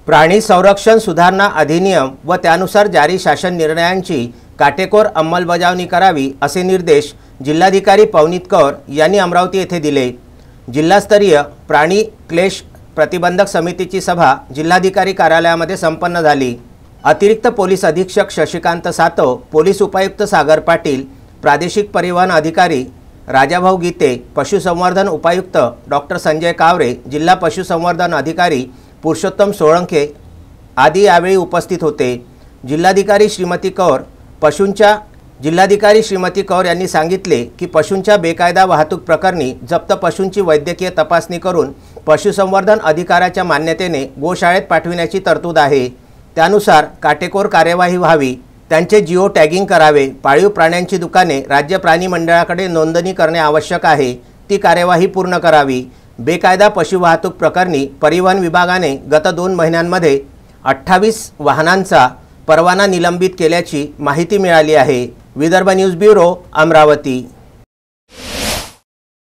प्राणी संरक्षण सुधारणा अधिनियम व त्यानुसार जारी शासन निर्णयांची काटेकोर अंमलबजावणी करावी असे निर्देश जिल्हाधिकारी पवनीत कौर यांनी अमरावती येथे दिले। जिल्हास्तरीय प्राणी क्लेश प्रतिबंधक समितीची सभा जिल्हाधिकारी कार्यालयामध्ये संपन्न झाली। अतिरिक्त पोलीस अधीक्षक शशिकांत सातव, पोलीस उपायुक्त सागर पाटील, प्रादेशिक परिवहन अधिकारी राजाभाऊ गीते, पशुसंवर्धन उपायुक्त डॉक्टर संजय कावरे, जिल्हा पशुसंवर्धन अधिकारी पुरुषोत्तम सोळंके आदी यावेळी उपस्थित होते। जिल्हाधिकारी श्रीमती कौर यांनी सांगितले की पशूंच्या बेकायदा वाहतूक प्रकरणी जप्त पशूंची वैद्यकीय तपासणी करून पशुसंवर्धन अधिकाऱ्याच्या मान्यतेने गोशाळेत पाठविण्याची तरतूद आहे। त्यानुसार काटेकोर कार्यवाही व्हावी, त्यांचे जिओ टॅगिंग करावे, पाळीव प्राण्यांची दुकाने राज्य प्राणी मंडळाकडे नोंदणी करणे आवश्यक आहे, ती कार्यवाही पूर्ण करावी। बेकायदा पशुवाहतूक प्रकरणी परिवहन विभागाने गत 2 महिन्यांमध्ये 28 वाहनांचा परवाना निलंबित केल्याची माहिती मिळाली आहे। Vidarbha news bureau, Amravati.